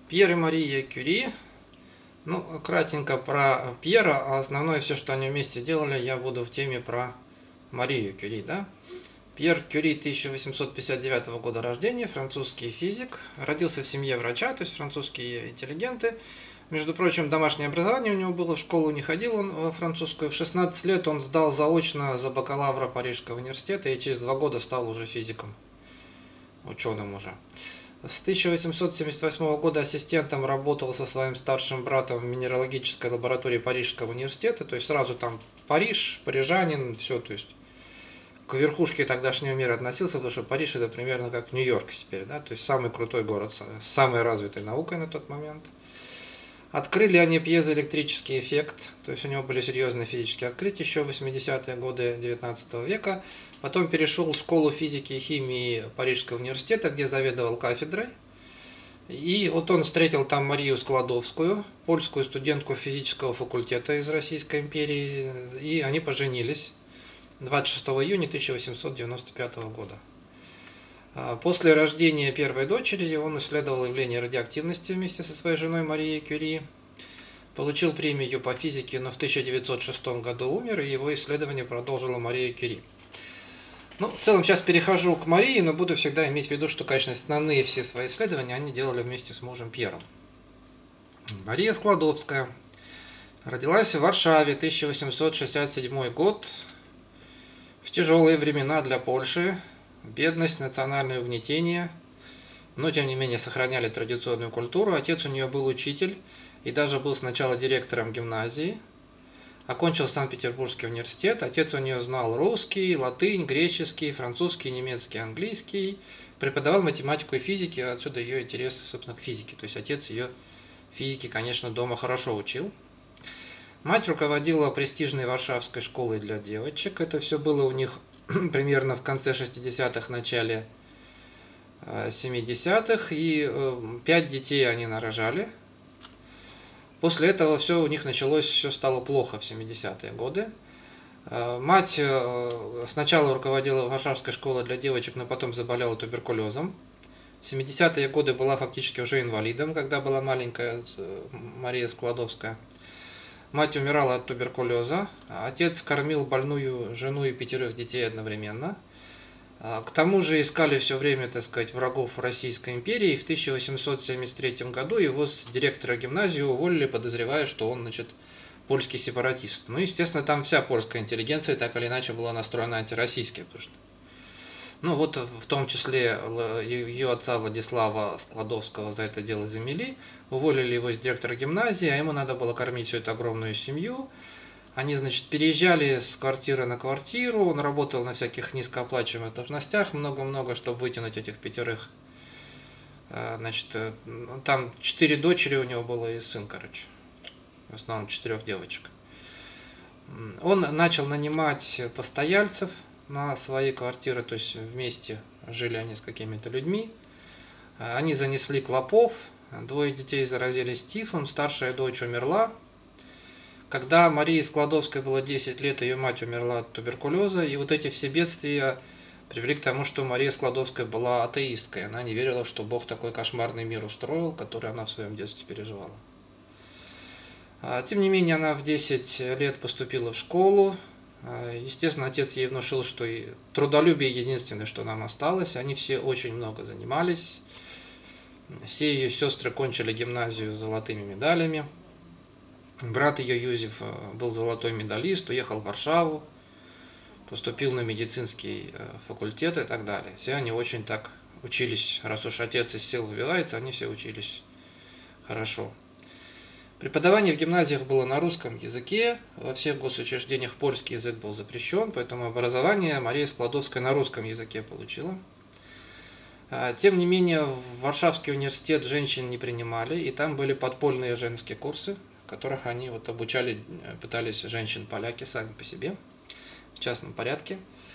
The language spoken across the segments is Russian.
Пьер и Мария Кюри. Ну, кратенько про Пьера, а основное все, что они вместе делали, я буду в теме про Марию Кюри, да? Пьер Кюри 1859 года рождения, французский физик, родился в семье врача, то есть французские интеллигенты. Между прочим, домашнее образование у него было, в школу не ходил он во французскую. В 16 лет он сдал заочно за бакалавра Парижского университета и через 2 года стал уже физиком, ученым уже. С 1878 года ассистентом работал со своим старшим братом в минералогической лаборатории Парижского университета, то есть сразу там Париж, парижанин, все, то есть к верхушке тогдашнего мира относился, потому что Париж это примерно как Нью-Йорк теперь, да, то есть самый крутой город с самой развитой наукой на тот момент. Открыли они пьезоэлектрический эффект, то есть у него были серьезные физические открытия еще в 80-е годы 19 века. Потом перешел в школу физики и химии Парижского университета, где заведовал кафедрой. И вот он встретил там Марию Складовскую, польскую студентку физического факультета из Российской империи, и они поженились 26 июня 1895 года. После рождения первой дочери он исследовал явление радиоактивности вместе со своей женой Марией Кюри, получил премию по физике, но в 1906 году умер, и его исследование продолжила Мария Кюри. Ну, в целом сейчас перехожу к Марии, но буду всегда иметь в виду, что, конечно, основные все свои исследования они делали вместе с мужем Пьером. Мария Складовская родилась в Варшаве, 1867 год, в тяжелые времена для Польши, бедность, национальное угнетение, но тем не менее сохраняли традиционную культуру. Отец у нее был учитель и даже был сначала директором гимназии. Окончил Санкт-Петербургский университет. Отец у нее знал русский, латынь, греческий, французский, немецкий, английский. Преподавал математику и физику, отсюда ее интерес, собственно, к физике. То есть отец ее физики, конечно, дома хорошо учил. Мать руководила престижной Варшавской школой для девочек. Это все было у них примерно в конце 60-х, начале 70-х. И 5 детей они нарожали. После этого все у них началось, все стало плохо в 70-е годы. Мать сначала руководила Варшавской школой для девочек, но потом заболела туберкулезом. В 70-е годы была фактически уже инвалидом, когда была маленькая Мария Складовская. Мать умирала от туберкулеза, отец кормил больную жену и 5 детей одновременно. К тому же искали все время, так сказать, врагов Российской империи. В 1873 году его с директора гимназии уволили, подозревая, что он, значит, польский сепаратист. Ну, естественно, там вся польская интеллигенция так или иначе была настроена антироссийски, потому что, ну, вот в том числе ее отца Владислава Складовского за это дело замели, уволили его с директора гимназии, а ему надо было кормить всю эту огромную семью. Они, значит, переезжали с квартиры на квартиру, он работал на всяких низкооплачиваемых должностях, много-много, чтобы вытянуть этих 5. Значит, там 4 дочери у него было и сын, короче, в основном 4 девочек. Он начал нанимать постояльцев на свои квартиры, то есть вместе жили они с какими-то людьми. Они занесли клопов, 2 детей заразились тифом, старшая дочь умерла. Когда Марии Складовской было 10 лет, ее мать умерла от туберкулеза, и вот эти все бедствия привели к тому, что Мария Складовская была атеисткой. Она не верила, что Бог такой кошмарный мир устроил, который она в своем детстве переживала. Тем не менее, она в 10 лет поступила в школу. Естественно, отец ей внушил, что трудолюбие единственное, что нам осталось. Они все очень много занимались. Все ее сестры кончили гимназию с золотыми медалями. Брат ее Юзеф был золотой медалист, уехал в Варшаву, поступил на медицинский факультет и так далее. Все они очень так учились, раз уж отец из сил выбивается, они все учились хорошо. Преподавание в гимназиях было на русском языке, во всех госучреждениях польский язык был запрещен, поэтому образование Мария Складовская на русском языке получила. Тем не менее, в Варшавский университет женщин не принимали, и там были подпольные женские курсы, в которых они вот обучали, пытались женщин-поляки сами по себе, в частном порядке.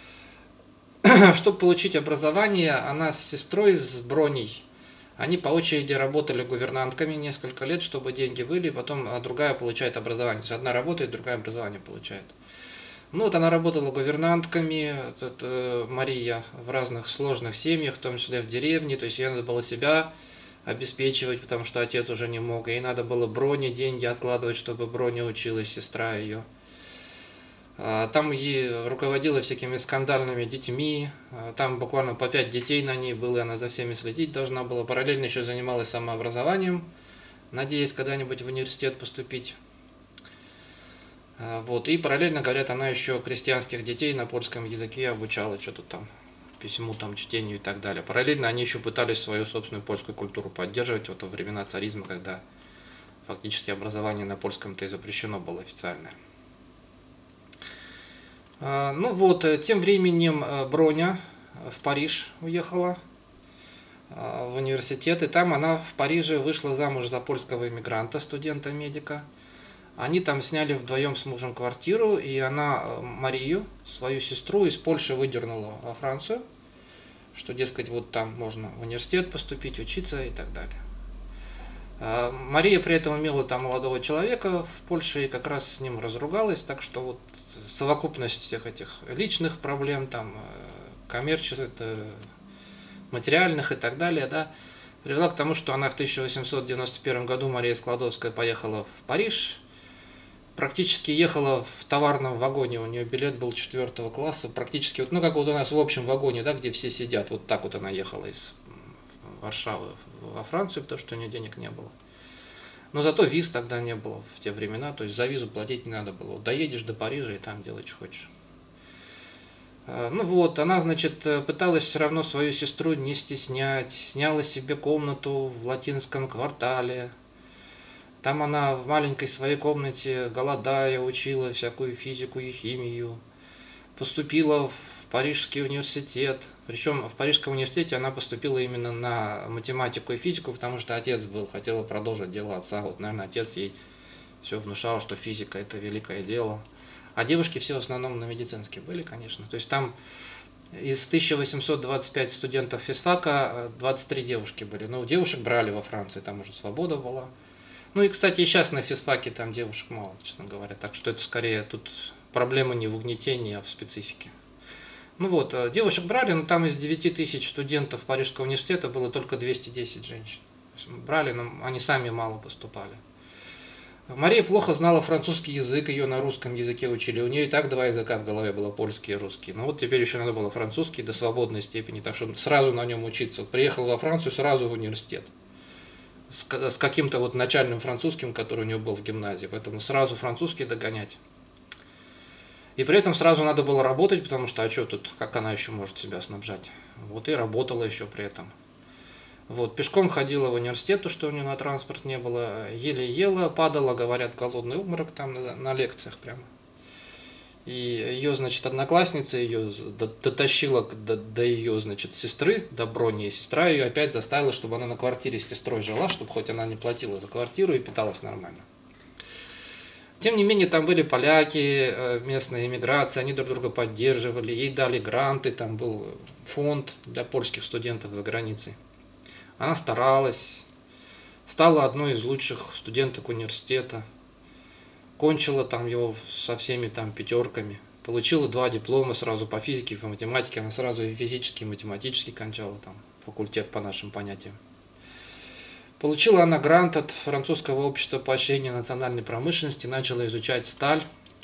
Чтобы получить образование, она с сестрой, с Броней, они по очереди работали гувернантками несколько лет, чтобы деньги были, потом другая получает образование. То есть одна работает, другая образование получает. Ну вот она работала гувернантками, Мария, в разных сложных семьях, в том числе в деревне, то есть ей надо было себя обеспечивать, потому что отец уже не мог. Ей надо было Броне деньги откладывать, чтобы Броня училась, сестра ее. Там ей руководила всякими скандальными детьми. Там буквально по 5 детей на ней было, и она за всеми следить должна была. Параллельно еще занималась самообразованием, надеясь когда-нибудь в университет поступить. Вот. И параллельно, говорят, она еще крестьянских детей на польском языке обучала, что-то там, письму, там, чтению и так далее. Параллельно они еще пытались свою собственную польскую культуру поддерживать вот во времена царизма, когда фактически образование на польском-то и запрещено было официально. Ну вот, тем временем Броня в Париж уехала в университет, и там она в Париже вышла замуж за польского иммигранта, студента-медика. Они там сняли вдвоем с мужем квартиру, и она Марию, свою сестру, из Польши выдернула во Францию, что, дескать, вот там можно в университет поступить, учиться и так далее. Мария при этом имела там молодого человека в Польше и как раз с ним разругалась, так что вот совокупность всех этих личных проблем, там, коммерческих, материальных и так далее, да, привела к тому, что она в 1891 году, Мария Складовская, поехала в Париж, практически ехала в товарном вагоне, у нее билет был 4 класса, практически, вот, ну как вот у нас в общем вагоне, да, где все сидят, вот так вот она ехала из Варшавы во Францию, потому что у нее денег не было. Но зато виз тогда не было в те времена, то есть за визу платить не надо было. Вот доедешь до Парижа и там делай, что хочешь. Ну вот, она, значит, пыталась все равно свою сестру не стеснять, сняла себе комнату в Латинском квартале. Там она в маленькой своей комнате, голодая, учила всякую физику и химию. Поступила в Парижский университет. Причем в Парижском университете она поступила именно на математику и физику, потому что отец был, хотела продолжить дело отца. Вот, наверное, отец ей все внушал, что физика – это великое дело. А девушки все в основном на медицинские были, конечно. То есть там из 1825 студентов физфака 23 девушки были. Ну, девушек брали во Франции, там уже свобода была. Ну и, кстати, и сейчас на физфаке там девушек мало, честно говоря. Так что это скорее тут проблема не в угнетении, а в специфике. Ну вот, девушек брали, но там из 9000 студентов Парижского университета было только 210 женщин. Брали, но они сами мало поступали. Мария плохо знала французский язык, ее на русском языке учили. У нее и так 2 языка в голове было, польский и русский. Но вот теперь еще надо было французский до свободной степени, так что сразу на нем учиться. Вот приехала во Францию, сразу в университет. С каким-то вот начальным французским, который у нее был в гимназии. Поэтому сразу французский догонять. И при этом сразу надо было работать, потому что, а что тут, как она еще может себя снабжать? Вот и работала еще при этом. Вот, пешком ходила в университет, что у нее на транспорт не было, еле ела, падала, говорят, в голодный обморок там на лекциях прямо. И ее, значит, одноклассница ее дотащила до ее, значит, сестры, до Брони, и сестра ее опять заставила, чтобы она на квартире с сестрой жила, чтобы хоть она не платила за квартиру и питалась нормально. Тем не менее, там были поляки, местная иммиграция, они друг друга поддерживали, ей дали гранты, там был фонд для польских студентов за границей. Она старалась, стала одной из лучших студенток университета, кончила там его со всеми там 5, получила 2 диплома сразу по физике и по математике, она сразу и физически, и математически кончала там факультет по нашим понятиям. Получила она грант от французского общества поощрения национальной промышленности, начала изучать сталь.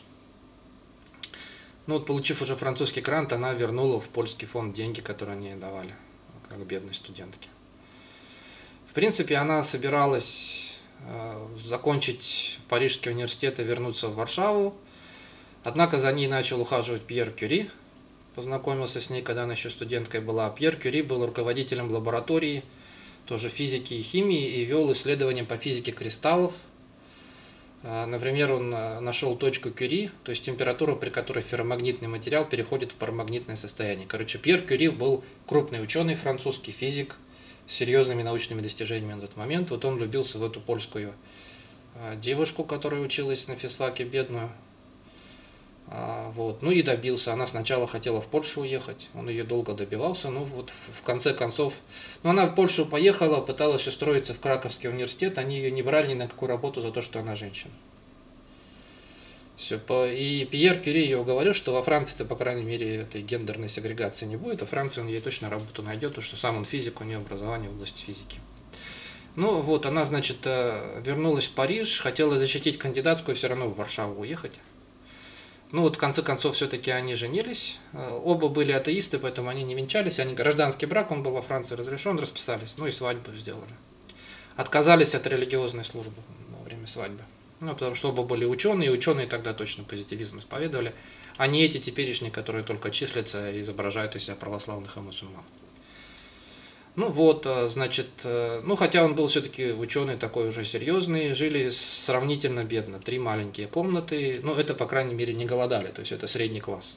Ну вот, получив уже французский грант, она вернула в польский фонд деньги, которые они ей давали, как бедной студентке. В принципе, она собиралась закончить Парижский университет и вернуться в Варшаву. Однако за ней начал ухаживать Пьер Кюри. Познакомился с ней, когда она еще студенткой была. Пьер Кюри был руководителем лаборатории тоже физики и химии и вел исследования по физике кристаллов. Например, он нашел точку Кюри, то есть температуру, при которой ферромагнитный материал переходит в парамагнитное состояние. Короче, Пьер Кюри был крупный ученый, французский физик, с серьезными научными достижениями на тот момент. Вот он влюбился в эту польскую девушку, которая училась на физфаке, бедную. Вот. Ну и добился. Она сначала хотела в Польшу уехать, он ее долго добивался, но вот в конце концов, ну она в Польшу поехала, пыталась устроиться в Краковский университет, они ее не брали ни на какую работу за то, что она женщина. Все. И Пьер Кюри ее уговорил, что во Франции-то, по крайней мере, этой гендерной сегрегации не будет, а в Франции он ей точно работу найдет, потому что сам он физик, у нее образование в области физики. Ну вот, она, значит, вернулась в Париж, хотела защитить кандидатскую, все равно в Варшаву уехать. Ну вот, в конце концов, все-таки они женились. Оба были атеисты, поэтому они не венчались. Они гражданский брак, он был во Франции разрешен, расписались, ну и свадьбу сделали. Отказались от религиозной службы во время свадьбы. Ну, потому что оба были ученые, и ученые тогда точно позитивизм исповедовали, а не эти теперешние, которые только числятся и изображают из себя православных и мусульман. Ну вот, значит, ну хотя он был все-таки ученый такой уже серьезный, жили сравнительно бедно, 3 маленькие комнаты, ну это, по крайней мере, не голодали, то есть это средний класс.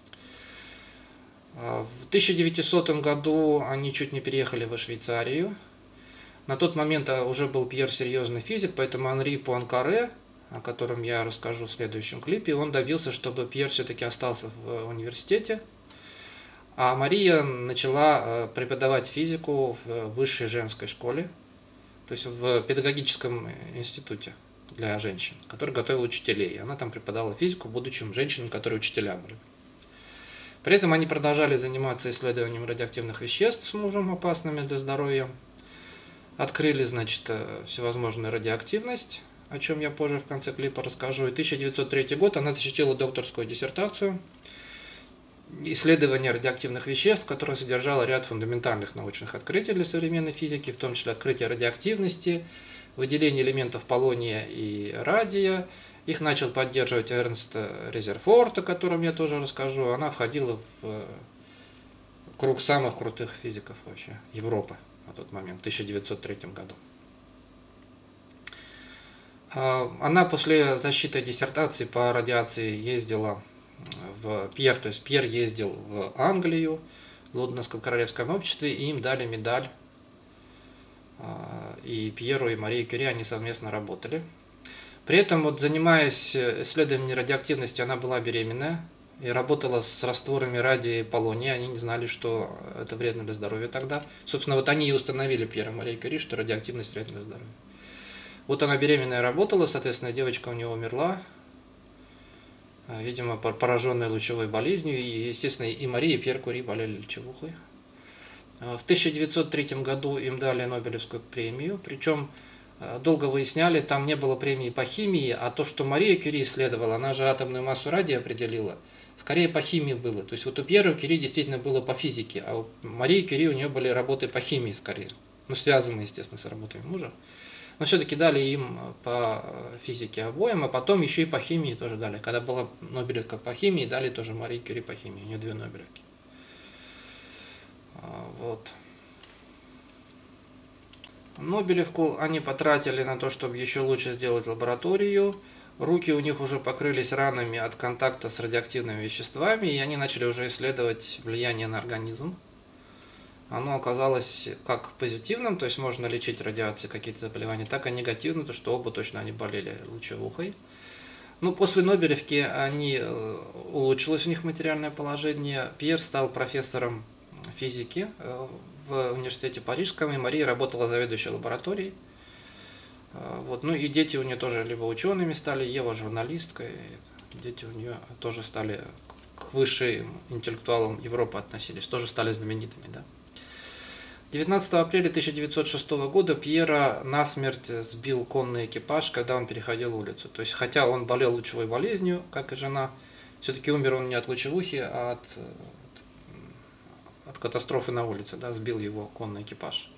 В 1900 году они чуть не переехали во Швейцарию. На тот момент уже был Пьер серьезный физик, поэтому Анри Пуанкаре, о котором я расскажу в следующем клипе, он добился, чтобы Пьер все-таки остался в университете, а Мария начала преподавать физику в высшей женской школе, то есть в педагогическом институте для женщин, который готовил учителей. Она там преподавала физику будущим женщинам, которые учителя были. При этом они продолжали заниматься исследованием радиоактивных веществ с мужем, опасными для здоровья. Открыли, значит, всевозможную радиоактивность, о чем я позже в конце клипа расскажу. И 1903 год она защитила докторскую диссертацию «Исследование радиоактивных веществ», которое содержало ряд фундаментальных научных открытий для современной физики, в том числе открытие радиоактивности, выделение элементов полония и радия. Их начал поддерживать Эрнст Резерфорд, о котором я тоже расскажу. Она входила в круг самых крутых физиков вообще Европы на тот момент, в 1903 году. Она после защиты диссертации по радиации ездила в Пьер, то есть Пьер ездил в Англию, в Лондонском королевском обществе, и им дали медаль. И Пьеру и Марии Кюри они совместно работали. При этом, вот, занимаясь исследованием радиоактивности, она была беременная и работала с растворами радия и полония. Они не знали, что это вредно для здоровья тогда. Собственно, вот они и установили, Пьер и Мария Кюри, что радиоактивность вредна для здоровья. Вот она беременная работала, соответственно, девочка у нее умерла, видимо, пораженная лучевой болезнью. И, естественно, и Мария, и Пьер Кюри болели лучевухой. В 1903 году им дали Нобелевскую премию, причем долго выясняли, там не было премии по химии, а то, что Мария Кюри исследовала, она же атомную массу радия определила, скорее по химии было. То есть вот у Пьера Кюри действительно было по физике, а у Марии Кюри у нее были работы по химии скорее. Ну, связанные, естественно, с работой мужа. Но все-таки дали им по физике обоим, а потом еще и по химии тоже дали. Когда была Нобелевка по химии, дали тоже Марии Кюри по химии, у нее 2 Нобелевки. Вот. Нобелевку они потратили на то, чтобы еще лучше сделать лабораторию. Руки у них уже покрылись ранами от контакта с радиоактивными веществами, и они начали уже исследовать влияние на организм. Оно оказалось как позитивным, то есть можно лечить радиацией какие-то заболевания, так и негативным, то что оба точно они болели лучевухой. Ну, после Нобелевки улучшилось у них материальное положение. Пьер стал профессором физики в университете Парижском, и Мария работала заведующей лабораторией. Вот. Ну и дети у нее тоже либо учеными стали, Ева журналисткой, дети у нее тоже стали к высшим интеллектуалам Европы относились, тоже стали знаменитыми. Да? 19 апреля 1906 года Пьера насмерть сбил конный экипаж, когда он переходил улицу. То есть, хотя он болел лучевой болезнью, как и жена, все-таки умер он не от лучевухи, а от катастрофы на улице, да, сбил его конный экипаж.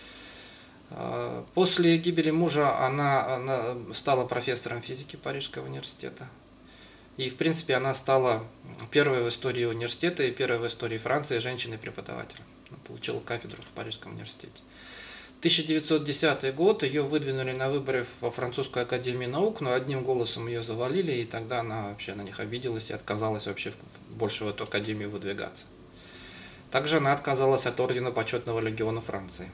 После гибели мужа она стала профессором физики Парижского университета. И, в принципе, она стала первой в истории университета и первой в истории Франции женщиной-преподавателем. Она получила кафедру в Парижском университете. 1910 год, ее выдвинули на выборы во Французскую академию наук, но одним голосом ее завалили, и тогда она вообще на них обиделась и отказалась вообще больше в эту академию выдвигаться. Также она отказалась от ордена Почетного легиона Франции.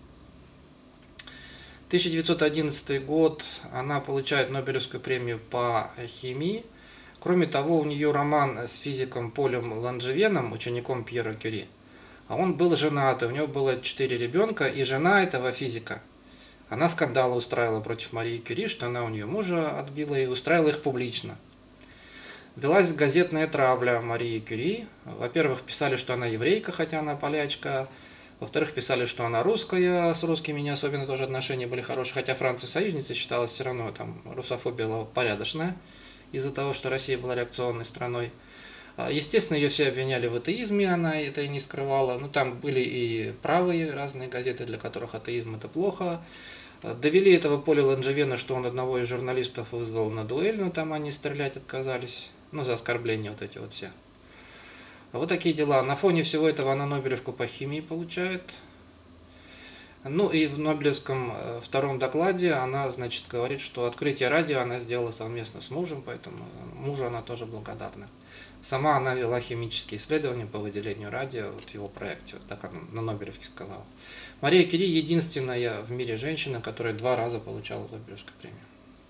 1911 год, она получает Нобелевскую премию по химии. Кроме того, у нее роман с физиком Полем Ланжевеном, учеником Пьера Кюри. А он был женат, и у него было 4 ребенка, и жена этого физика, она скандалы устраивала против Марии Кюри, что она у нее мужа отбила и устраивала их публично. Велась газетная травля Марии Кюри. Во-первых, писали, что она еврейка, хотя она полячка. Во-вторых, писали, что она русская, с русскими не особенно тоже отношения были хорошие, хотя Франция союзницей считалась, все равно там русофобия была порядочная, из-за того, что Россия была реакционной страной. Естественно, ее все обвиняли в атеизме, она это и не скрывала. Ну, там были и правые разные газеты, для которых атеизм это плохо. Довели этого Поля Ланжевена, что он одного из журналистов вызвал на дуэль, но там они стрелять отказались. Ну, за оскорбления вот эти вот все. Вот такие дела. На фоне всего этого она Нобелевку по химии получает. Ну и в Нобелевском втором докладе она, значит, говорит, что открытие радио она сделала совместно с мужем, поэтому мужу она тоже благодарна. Сама она вела химические исследования по выделению радия в его проекте, вот так она на Нобелевке сказала. Мария Кюри единственная в мире женщина, которая 2 раза получала Нобелевскую премию.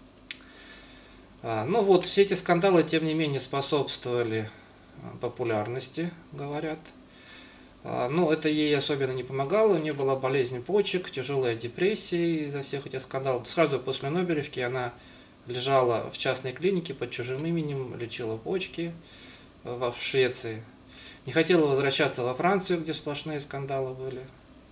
Ну вот, все эти скандалы, тем не менее, способствовали популярности, говорят. Но это ей особенно не помогало, у нее была болезнь почек, тяжелая депрессия из-за всех этих скандалов. Сразу после Нобелевки она лежала в частной клинике под чужим именем, лечила почки в Швеции. Не хотела возвращаться во Францию, где сплошные скандалы были.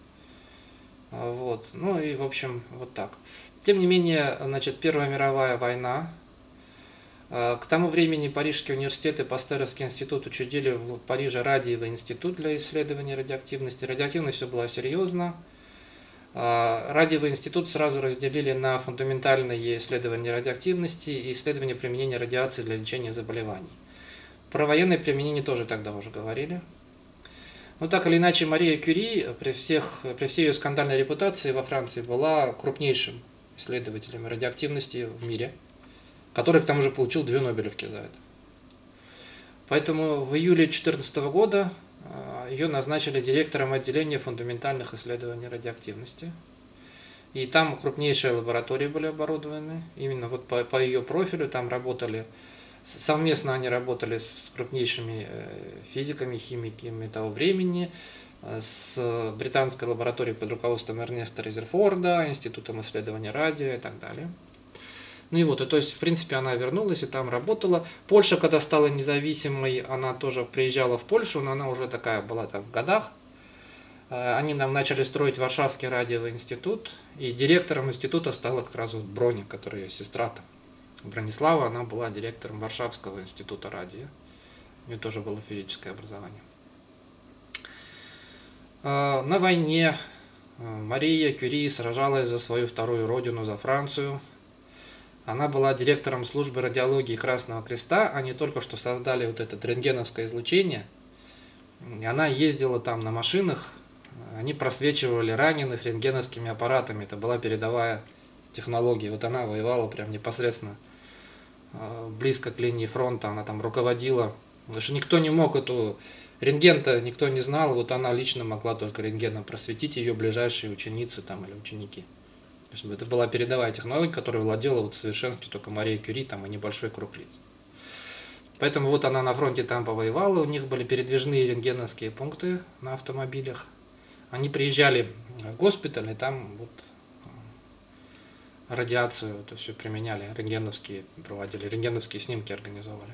Вот. Ну и в общем вот так. Тем не менее, значит, Первая мировая война. К тому времени Парижский университет и Пастеровский институт учредили в Париже радиевый институт для исследования радиоактивности. Радиоактивность все было серьезно. Радиовый институт сразу разделили на фундаментальные исследования радиоактивности и исследования применения радиации для лечения заболеваний. Про военное применение тоже тогда уже говорили. Но так или иначе, Мария Кюри при всей ее скандальной репутации во Франции была крупнейшим исследователем радиоактивности в мире, который к тому же получил 2 Нобелевки за это. Поэтому в июле 2014 года ее назначили директором отделения фундаментальных исследований радиоактивности. И там крупнейшие лаборатории были оборудованы. Именно вот по ее профилю там работали, совместно они работали с крупнейшими физиками, химиками того времени, с британской лабораторией под руководством Эрнеста Резерфорда, Институтом исследования радио и так далее. Ну и вот, и то есть, в принципе, она вернулась и там работала. Польша, когда стала независимой, она тоже приезжала в Польшу, но она уже такая была там в годах. Они нам начали строить Варшавский радиовый институт, и директором института стала как раз вот Броня, которая ее сестра там. Бронислава, она была директором Варшавского института радио. У нее тоже было физическое образование. На войне Мария Кюри сражалась за свою вторую родину, за Францию. Она была директором службы радиологии Красного Креста, они только что создали вот это рентгеновское излучение. Она ездила там на машинах, они просвечивали раненых рентгеновскими аппаратами, это была передовая технология. Вот она воевала прям непосредственно близко к линии фронта, она там руководила, потому что никто не мог эту рентген-то никто не знал, вот она лично могла только рентгеном просветить, ее ближайшие ученицы там или ученики. То есть это была передовая технология, которой владела вот в совершенстве только Мария Кюри там, и небольшой круг лиц. Поэтому вот она на фронте там повоевала, у них были передвижные рентгеновские пункты на автомобилях. Они приезжали в госпиталь, и там вот радиацию это все применяли, рентгеновские проводили, рентгеновские снимки организовывали.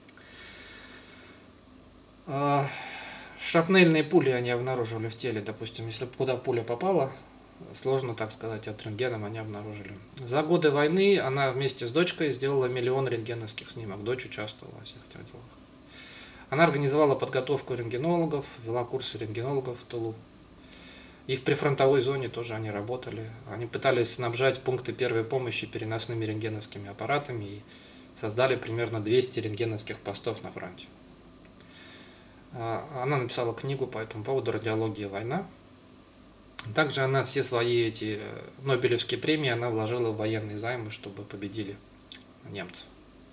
Шрапнельные пули они обнаруживали в теле, допустим, если куда пуля попала, сложно так сказать, от рентгеном они обнаружили. За годы войны она вместе с дочкой сделала 1 000 000 рентгеновских снимков, дочь участвовала во всех этих делах. Она организовала подготовку рентгенологов, вела курсы рентгенологов в тылу. И в прифронтовой зоне тоже они работали. Они пытались снабжать пункты первой помощи переносными рентгеновскими аппаратами и создали примерно 200 рентгеновских постов на фронте. Она написала книгу по этому поводу «Радиология. Война». Также она все свои эти Нобелевские премии она вложила в военные займы, чтобы победили немцев.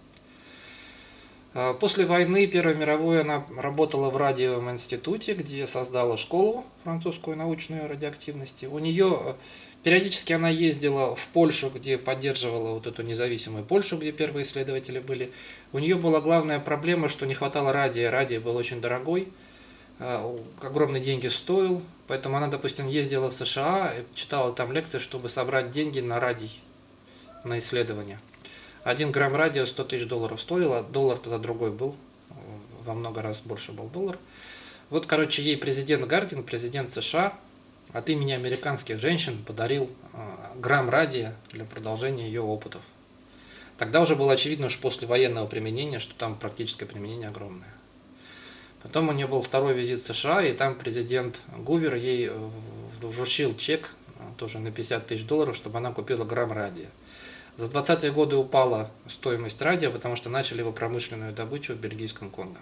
После войны Первой мировой она работала в радиовом институте, где создала школу французскую научную радиоактивности. У нее периодически она ездила в Польшу, где поддерживала вот эту независимую Польшу, где первые исследователи были. У нее была главная проблема, что не хватало радия. Радий был очень дорогой, огромные деньги стоил. Поэтому она, допустим, ездила в США, читала там лекции, чтобы собрать деньги на радий, на исследования. 1 грамм радия $100 000 стоил, а доллар тогда другой был, во много раз больше был доллар. Вот, короче, ей президент Гардин, президент США, от имени американских женщин подарил грамм радия для продолжения ее опытов. Тогда уже было очевидно, что после военного применения, что там практическое применение огромное. Потом у нее был второй визит в США, и там президент Гувер ей вручил чек тоже на $50 тысяч, чтобы она купила грамм радия. За 20-е годы упала стоимость радия, потому что начали его промышленную добычу в бельгийском Конго.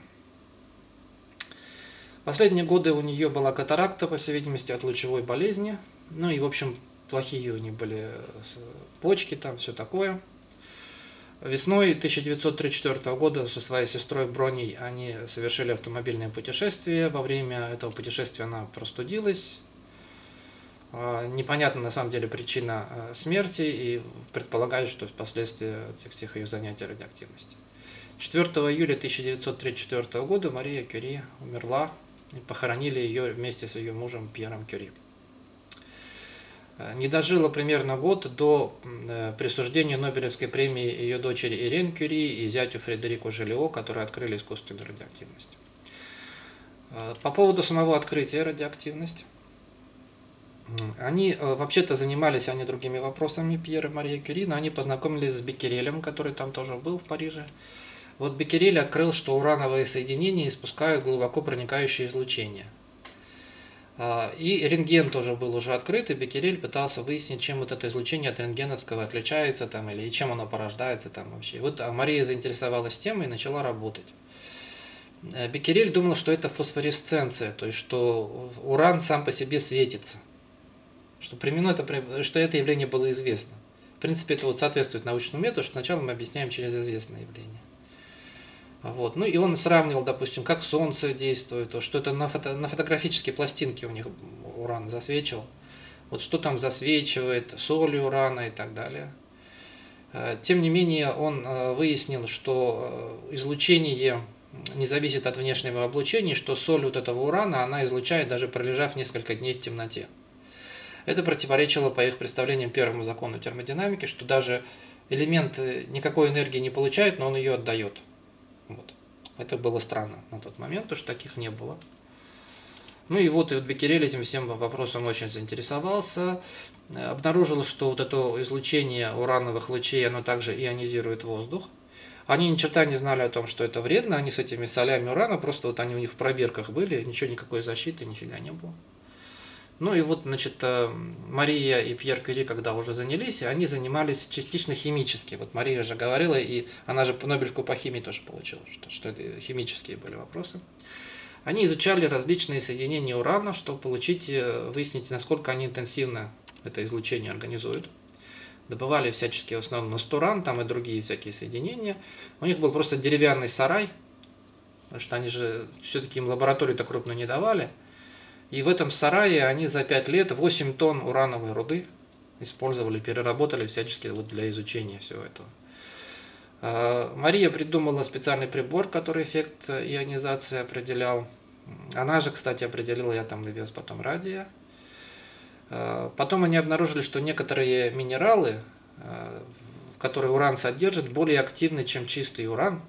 Последние годы у нее была катаракта, по всей видимости, от лучевой болезни. Ну и, в общем, плохие у нее были почки, там все такое. Весной 1934 года со своей сестрой Броней они совершили автомобильное путешествие. Во время этого путешествия она простудилась. Непонятна на самом деле причина смерти, и предполагают, что последствия этих всех ее занятий радиоактивности. 4 июля 1934 года Мария Кюри умерла, и похоронили ее вместе с ее мужем Пьером Кюри. Не дожила примерно год до присуждения Нобелевской премии ее дочери Ирен Кюри и зятю Фредерику Жолио, которые открыли искусственную радиоактивность. По поводу самого открытия радиоактивности. Они вообще-то занимались другими вопросами, Пьер и Мария Кюри, но они познакомились с Беккерелем, который там тоже был в Париже. Вот Беккерель открыл, что урановые соединения испускают глубоко проникающее излучение. И рентген тоже был уже открыт, и Беккерель пытался выяснить, чем вот это излучение от рентгеновского отличается, там, или чем оно порождается там вообще. И вот Мария заинтересовалась темой и начала работать. Беккерель думал, что это фосфоресценция, то есть что уран сам по себе светится, что это явление было известно. В принципе, это вот соответствует научному методу, что сначала мы объясняем через известное явление. Вот. Ну и он сравнивал, допустим, как Солнце действует, что это на фотографические пластинки у них уран засвечивал, вот что там засвечивает, соли урана и так далее. Тем не менее, он выяснил, что излучение не зависит от внешнего облучения, что соль вот этого урана, она излучает, даже пролежав несколько дней в темноте. Это противоречило, по их представлениям, первому закону термодинамики, что даже элемент никакой энергии не получает, но он ее отдает. Вот. Это было странно на тот момент, потому что таких не было. Ну и вот Беккерель этим всем вопросом очень заинтересовался. Обнаружил, что вот это излучение урановых лучей, оно также ионизирует воздух. Они ни черта не знали о том, что это вредно. Они с этими солями урана, просто вот они у них в пробирках были, ничего, никакой защиты, нифига не было. Ну и вот, значит, Мария и Пьер Кюри, когда уже занялись, они занимались частично химически. Вот Мария же говорила, и она же Нобелевку по химии тоже получила, что это химические были вопросы. Они изучали различные соединения урана, чтобы выяснить, насколько они интенсивно это излучение организуют. Добывали всяческие, в основном настуран, там и другие всякие соединения. У них был просто деревянный сарай, потому что они же все-таки им лабораторию-то крупно не давали. И в этом сарае они за 5 лет 8 тонн урановой руды использовали, переработали всячески вот для изучения всего этого. Мария придумала специальный прибор, который эффект ионизации определял. Она же, кстати, определила атомный вес потом радия. Потом они обнаружили, что некоторые минералы, которые уран содержит, более активны, чем чистый уран.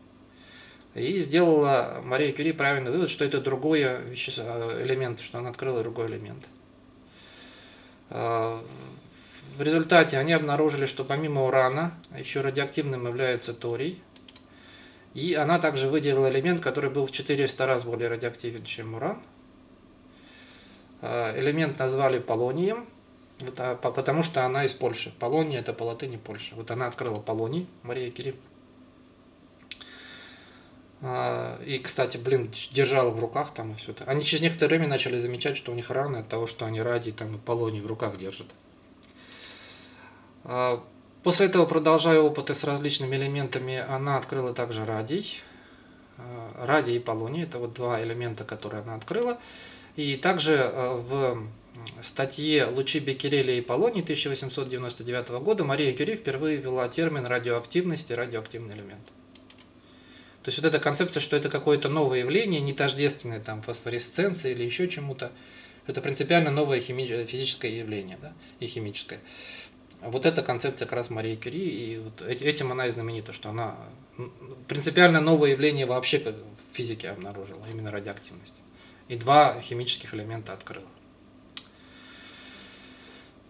И сделала Мария Кюри правильный вывод, что это другой элемент, что она открыла другой элемент. В результате они обнаружили, что помимо урана еще радиоактивным является торий. И она также выделила элемент, который был в 400 раз более радиоактивен, чем уран. Элемент назвали полонием, потому что она из Польши. Полоний — это по латыни Польша. Вот она открыла полоний, Мария Кюри. И, кстати, держала в руках там и все это. Они через некоторое время начали замечать, что у них раны от того, что они радий там и полоний в руках держат. После этого, продолжая опыты с различными элементами, она открыла также радий. Радий и полоний — это вот два элемента, которые она открыла. И также в статье «Лучи Беккереля и полоний» 1899 года Мария Кюри впервые ввела термин радиоактивность и радиоактивный элемент. То есть вот эта концепция, что это какое-то новое явление, не тождественное там фосфоресценции или еще чему-то, это принципиально новое физическое явление, да, и химическое. Вот эта концепция как раз Марии Кюри, и вот этим она и знаменита, что она принципиально новое явление вообще в физике обнаружила, именно радиоактивность. И два химических элемента открыла.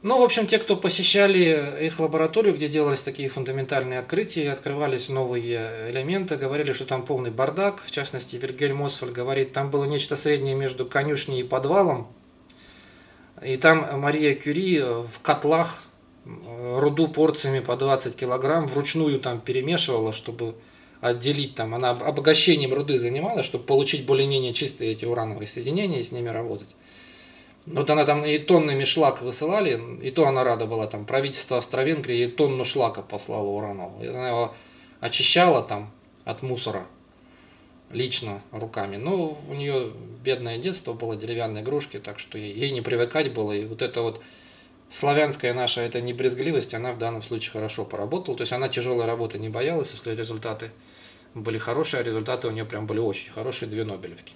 Ну, в общем, те, кто посещали их лабораторию, где делались такие фундаментальные открытия, открывались новые элементы, говорили, что там полный бардак. В частности, Вильгельм Освальд говорит, там было нечто среднее между конюшней и подвалом. И там Мария Кюри в котлах руду порциями по 20 килограмм вручную там перемешивала, чтобы отделить там. Она обогащением руды занималась, чтобы получить более-менее чистые эти урановые соединения и с ними работать. Вот она там и тоннами шлак высылали, и то она рада была, там правительство Австро-Венгрии ей тонну шлака послало уранового. И она его очищала там от мусора лично руками. Но у нее бедное детство было, деревянные игрушки, так что ей не привыкать было. И вот это вот славянская наша эта небрезгливость, она в данном случае хорошо поработала. То есть она тяжелой работы не боялась, если результаты были хорошие, а результаты у нее прям были очень хорошие, 2 Нобелевки.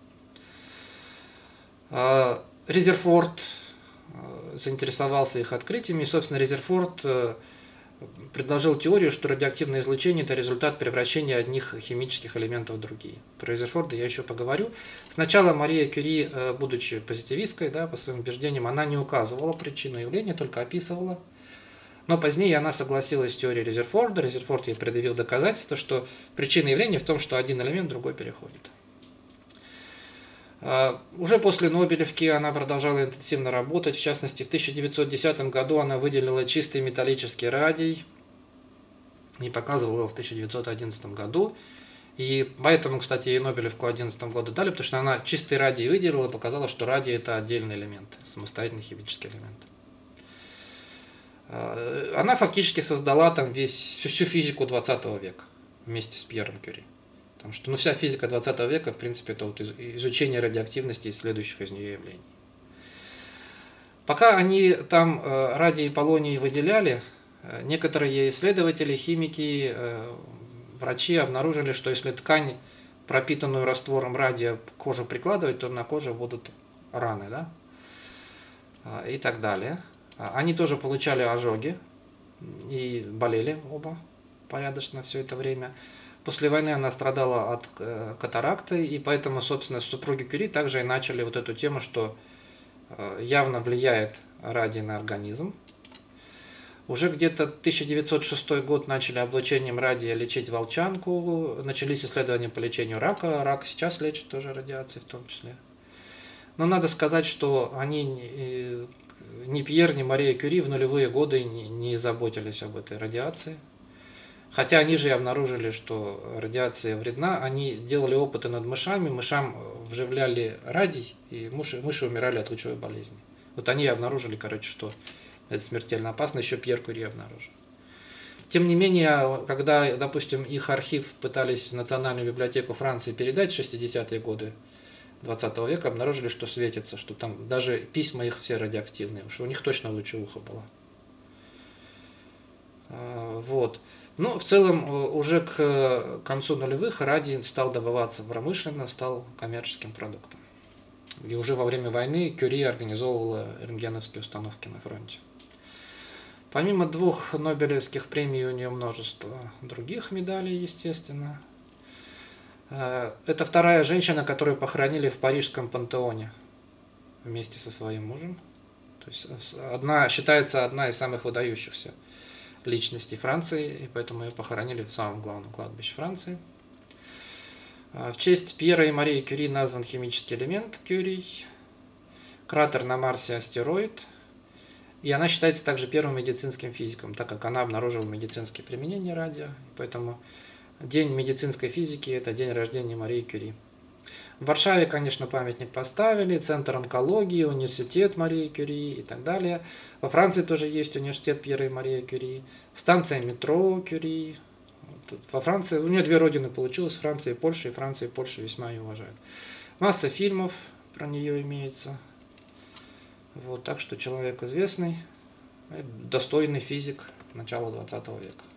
Резерфорд заинтересовался их открытиями, и, собственно, Резерфорд предложил теорию, что радиоактивное излучение – это результат превращения одних химических элементов в другие. Про Резерфорда я еще поговорю. Сначала Мария Кюри, будучи позитивисткой, да, по своим убеждениям, она не указывала причину явления, только описывала. Но позднее она согласилась с теорией Резерфорда. Резерфорд ей предъявил доказательства, что причина явления в том, что один элемент в другой переходит. Уже после Нобелевки она продолжала интенсивно работать. В частности, в 1910 году она выделила чистый металлический радий и показывала его в 1911 году. И поэтому, кстати, ей Нобелевку в 2011 году дали, потому что она чистый радий выделила и показала, что радий – это отдельный элемент, самостоятельный химический элемент. Она фактически создала там всю физику 20 века вместе с Пьером Кюри. Потому что вся физика 20 века, в принципе, это вот изучение радиоактивности и следующих из нее явлений. Пока они там радий и полоний выделяли, некоторые исследователи, химики, врачи обнаружили, что если ткань, пропитанную раствором радия, к коже прикладывать, то на коже будут раны, да? И так далее. Они тоже получали ожоги и болели оба порядочно все это время. После войны она страдала от катаракты, и поэтому, собственно, супруги Кюри также и начали вот эту тему, что явно влияет радий на организм. Уже где-то 1906 год начали облучением радия лечить волчанку, начались исследования по лечению рака. Рак сейчас лечат тоже радиацией в том числе. Но надо сказать, что они, ни Пьер, ни Мария Кюри в нулевые годы не заботились об этой радиации. Хотя они же и обнаружили, что радиация вредна, они делали опыты над мышами, мышам вживляли радий, и мыши умирали от лучевой болезни. Вот они обнаружили, что это смертельно опасно, еще Пьер Кюри обнаружил. Тем не менее, когда, допустим, их архив пытались в Национальную библиотеку Франции передать в 60-е годы 20 века, обнаружили, что светится, что там даже письма их все радиоактивные, что у них точно лучевуха была. Вот. Но в целом уже к концу нулевых радий стал добываться промышленно, стал коммерческим продуктом. И уже во время войны Кюри организовывала рентгеновские установки на фронте. Помимо 2 Нобелевских премий у нее множество других медалей, естественно. Это вторая женщина, которую похоронили в Парижском пантеоне вместе со своим мужем. То есть считается одна из самых выдающихся личностей Франции, и поэтому ее похоронили в самом главном кладбище Франции. В честь Пьера и Марии Кюри назван химический элемент Кюрий, кратер на Марсе астероид, и она считается также первым медицинским физиком, так как она обнаружила медицинские применения радио, поэтому День медицинской физики – это день рождения Марии Кюри. В Варшаве, конечно, памятник поставили, Центр онкологии, университет Марии Кюри и так далее. Во Франции тоже есть университет Пьера и Марии Кюри, станция метро Кюри. Во Франции, у нее 2 родины получилось, Франция и Польша весьма ее уважают. Масса фильмов про нее имеется. Вот, так что человек известный, достойный физик начала 20 века.